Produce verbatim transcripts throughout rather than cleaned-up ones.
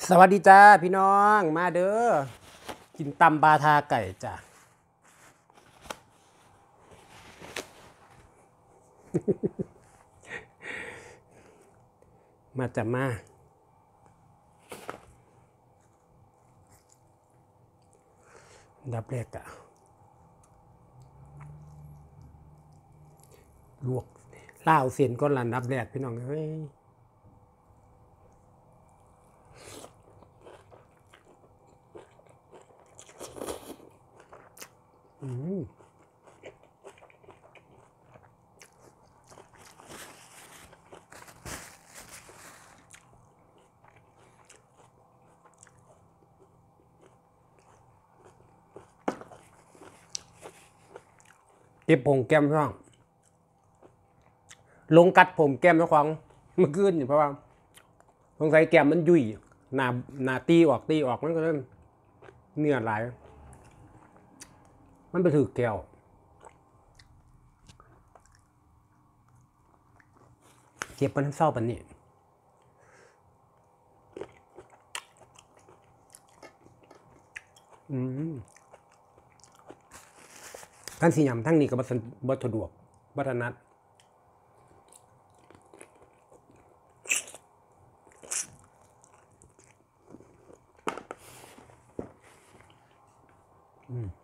สวัสดีจ้าพี่น้องมาเด้อกินตำบาทาไก่จ้ะมาจะมาดับแรกอะลวกล่าวเสียนก้อนละดับแรกพี่น้องเฮ้ยอืมเก็บผงแก้มพี่น้องลงกัดผมแก้มเจ้าของเมื่อคืนเพราะว่าสงสัยแก้มมันยุ่ยหนาหนาตีออกตีออกมันก็เริ่มเนื้อไหลมันไปถือแก้วเก็บมันเศร้าปันนี้อืมทั้งสี่ยำทั้งนี้กับบัตสะดวกบัตรนัดอืม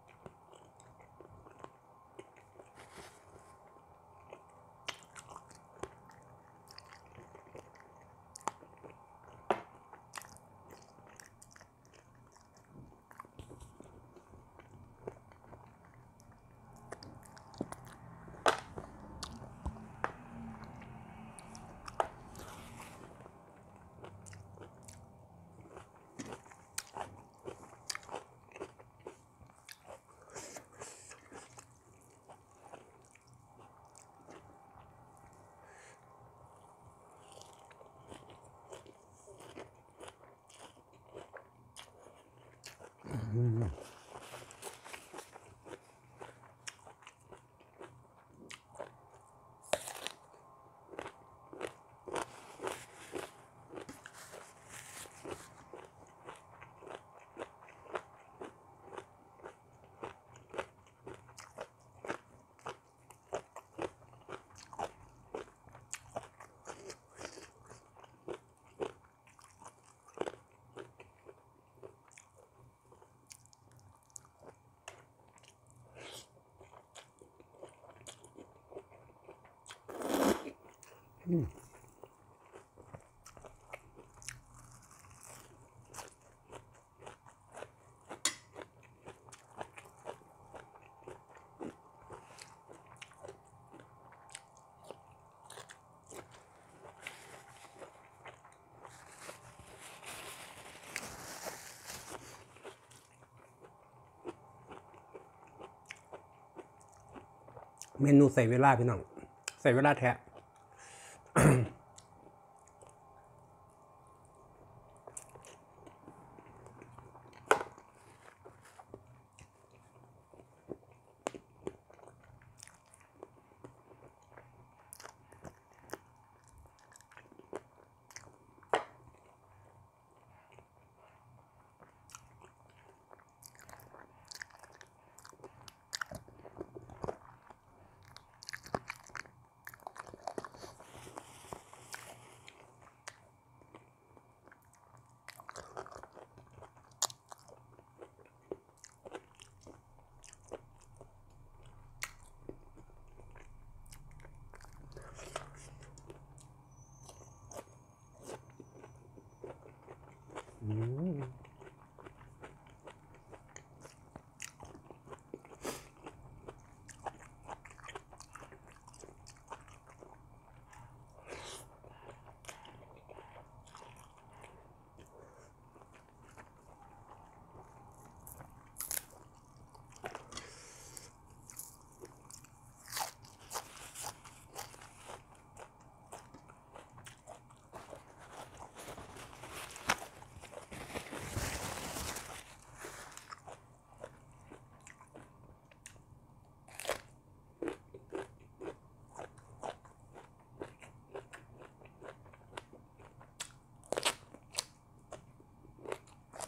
เมนูใส่เวลาพี่น้องใส่เวลาแท้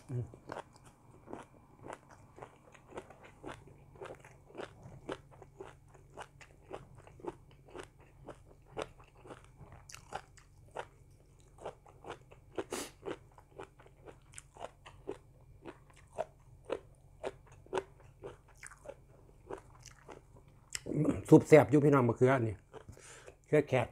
สุปแสบอยู่พี่น้องมะเขือนี่เขือแขก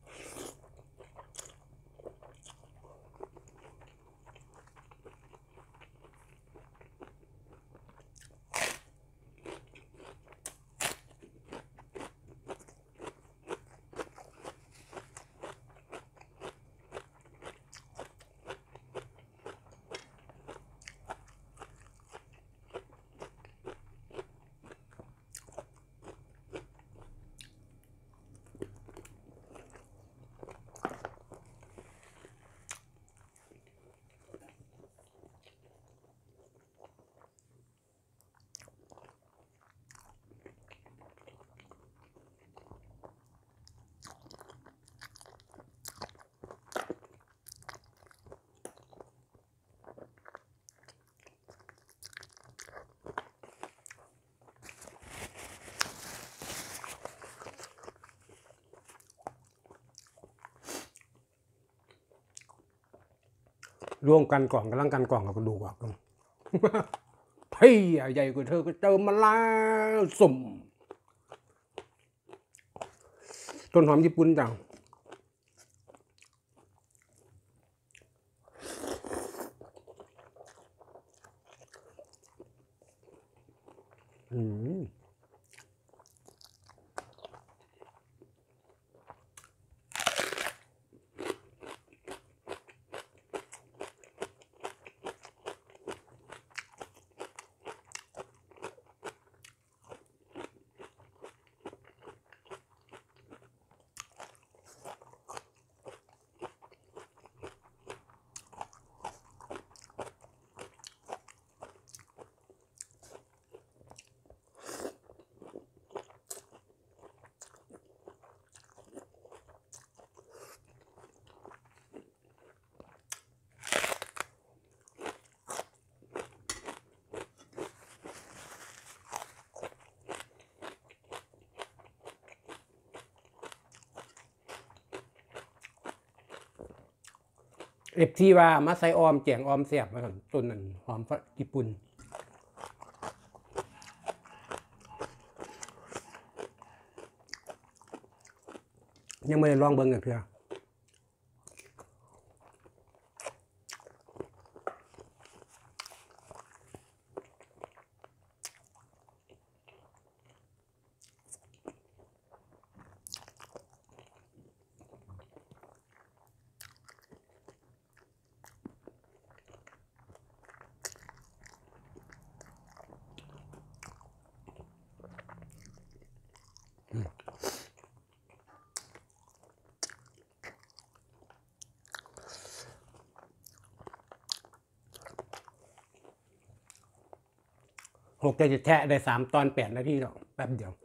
ร่วมกันกล่องกำลังกันกล่องกับกระดูกอ่ะพี่ใหญ่กว่าเธอก็เจอมาแล้วสุ่มต้นหอมญี่ปุ่นจังอืมเอฟที่ว่ามาใส่ออมแจงออมแสบมาก่อนต้นนั้นหอมญี่ปุ่นยังไม่ได้ลองเบิ่งกันเพื่อหกจะแทะได้สามตอนแปดนาทีหรอกแป๊บเดียว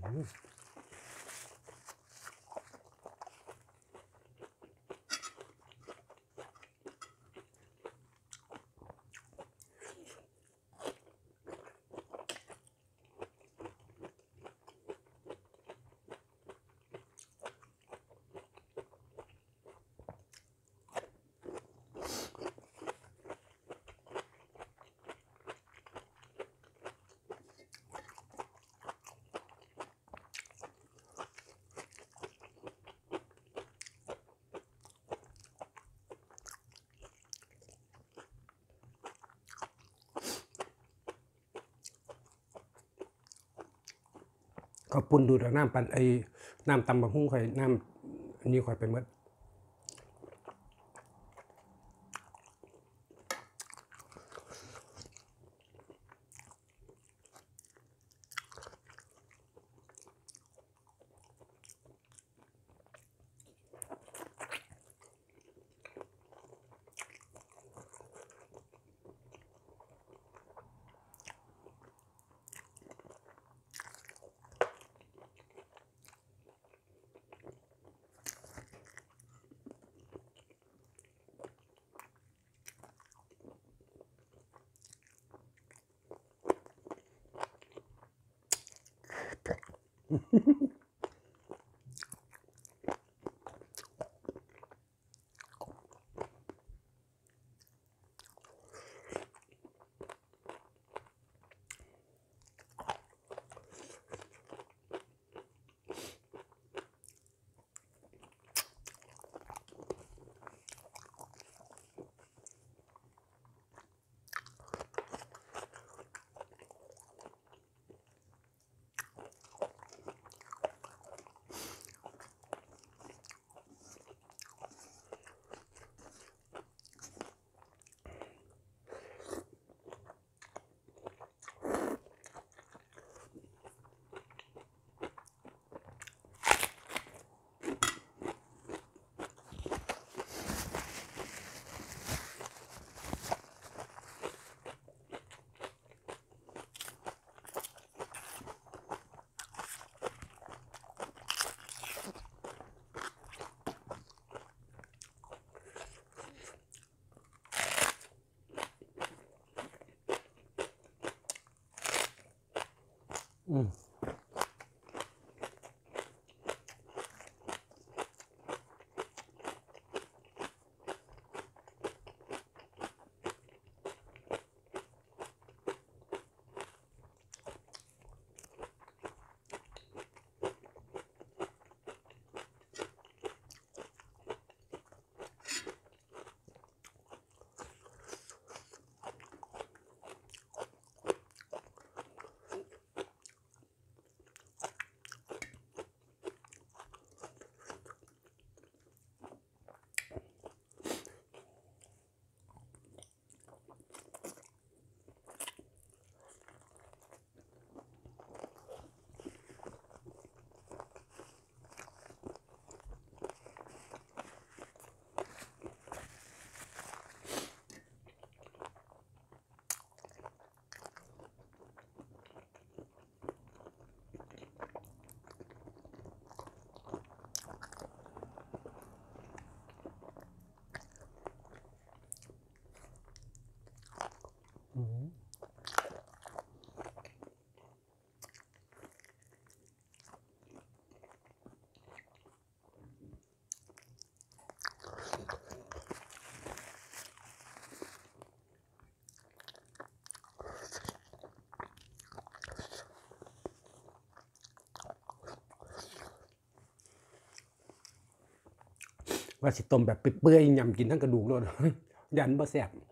ก็ปุ่นดูดน้ำปั่นไอ้น้ำตำบักหุ่งข่อยน้ำอันนี้ข่อยไปหมดอืมว่าสิต้มแบบเปื่อยๆยำกินทั้งกระดูกเลยยันบ่แซ่บ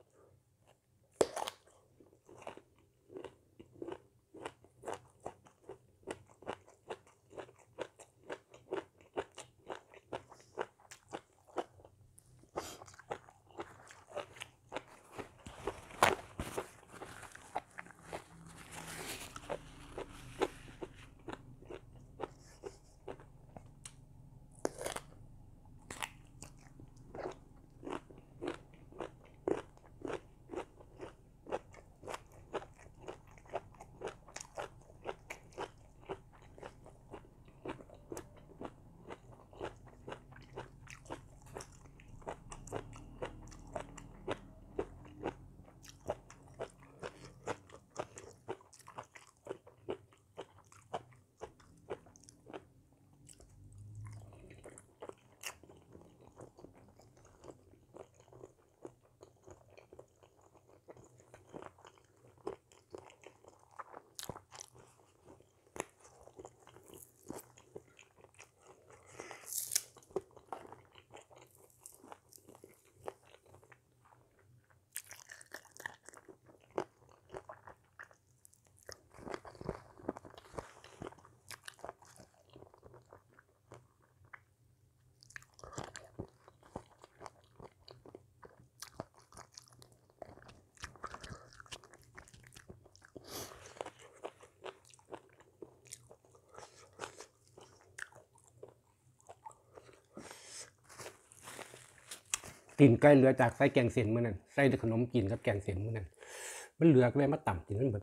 กินไก่เหลือจากใส่แกงเส้นมื้อนั้นใส่ขนมกินกับแกงเส้นมื้อนั้นมันเหลือก็เลยมาตำกินมันเบิด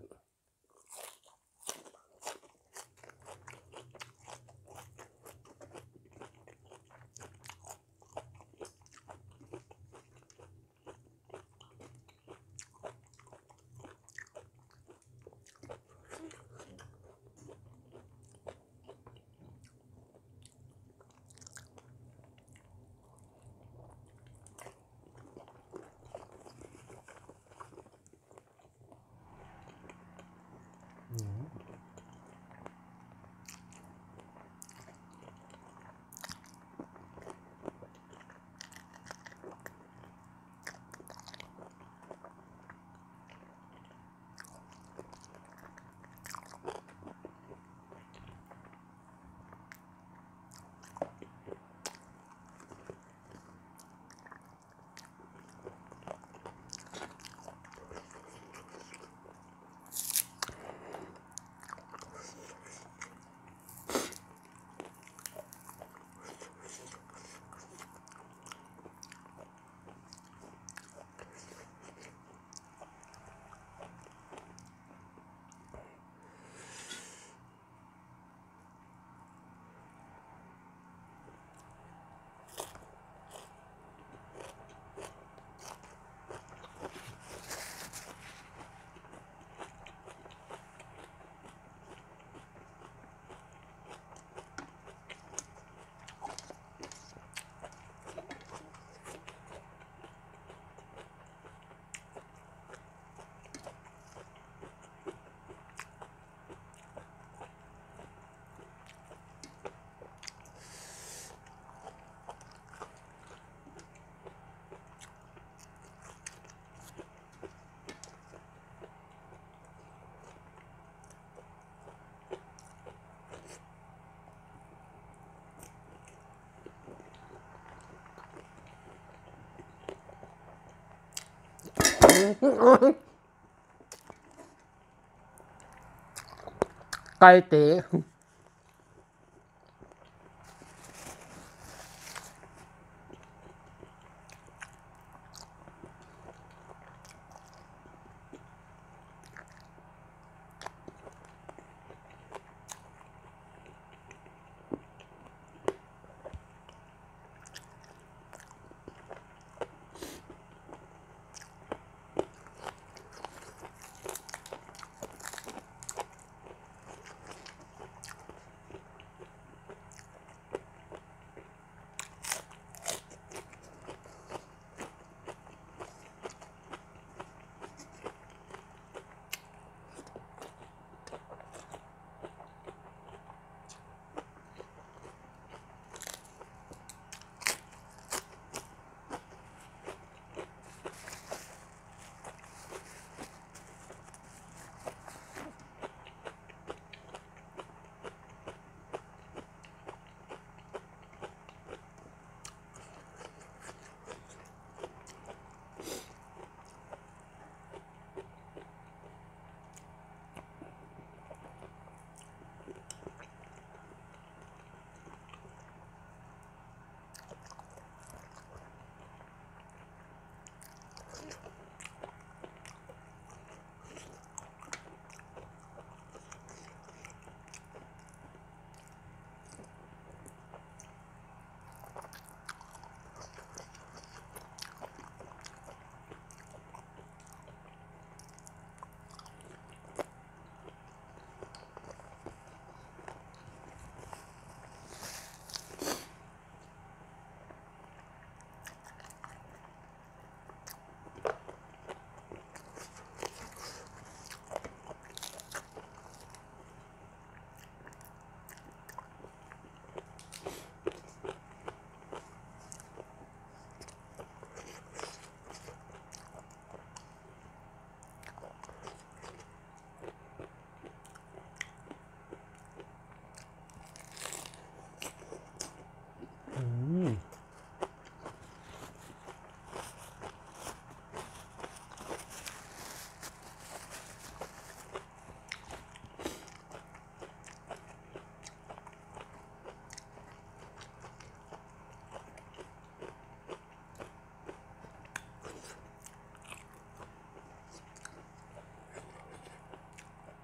ไก่เต๋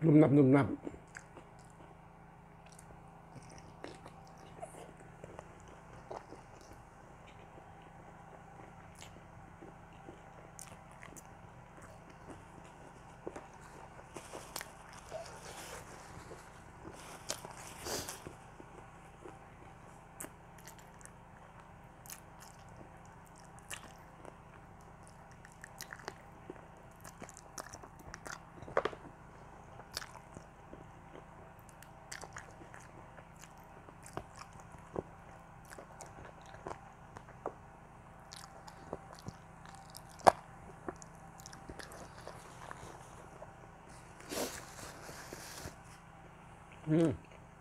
นุ่มนับนุ่มนับอืม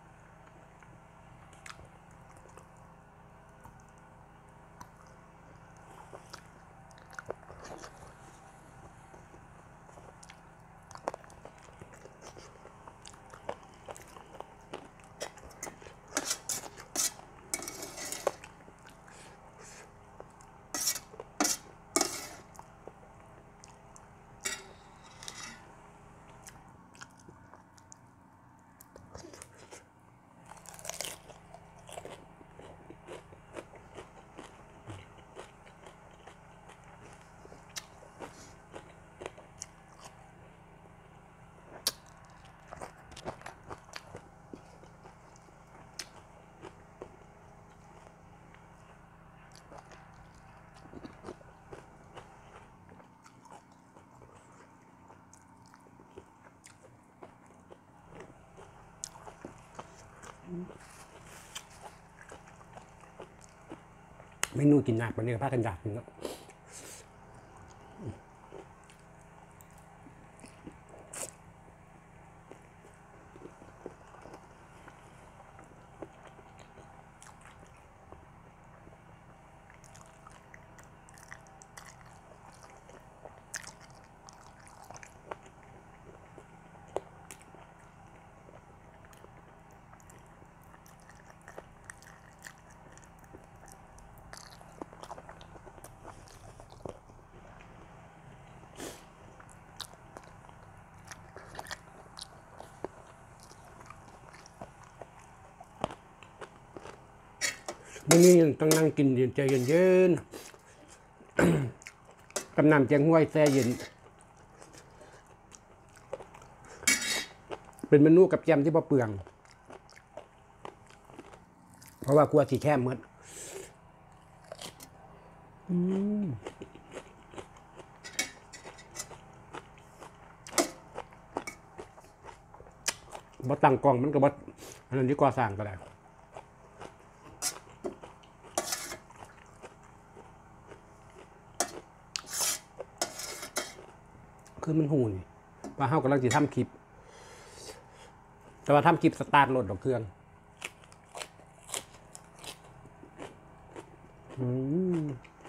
เมนูกินหนักวันนี้ก็พากันอยากกินแล้ววันนี้ต้องนั่งกินใจเย็นๆ กับน้ำแกงห้วยแช่เย็นเป็นเมนูกับแกมที่บ่เปลืองเพราะว่ากลัวสีแค่หมดบ่ตั้งกล้องมันก็บ่อันนั้นที่ก่อสร้างก็ได้คือมันหูนี่ว่าเฮากำลังจะทำคลิปแต่ว่าทำคลิปสตาร์ทรถดอกเครื่องอืม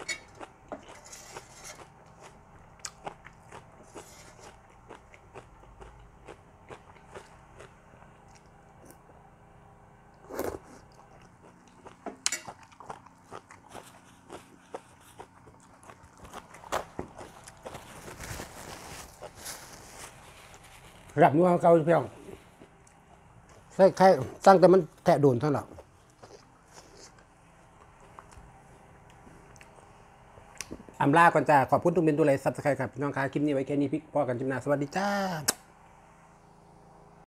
รับนัวเก่าเพียงใส่ไข่ตั้งแต่มันแทะโดนเท่านั้นอำลาก่อนจ้าขอบคุณทุกเมนตัวเลยซับสไครต์ครับพี่น้องคะคลิปนี้ไว้แค่นี้พี่พ่อกันจิมนาสวัสดีจ้า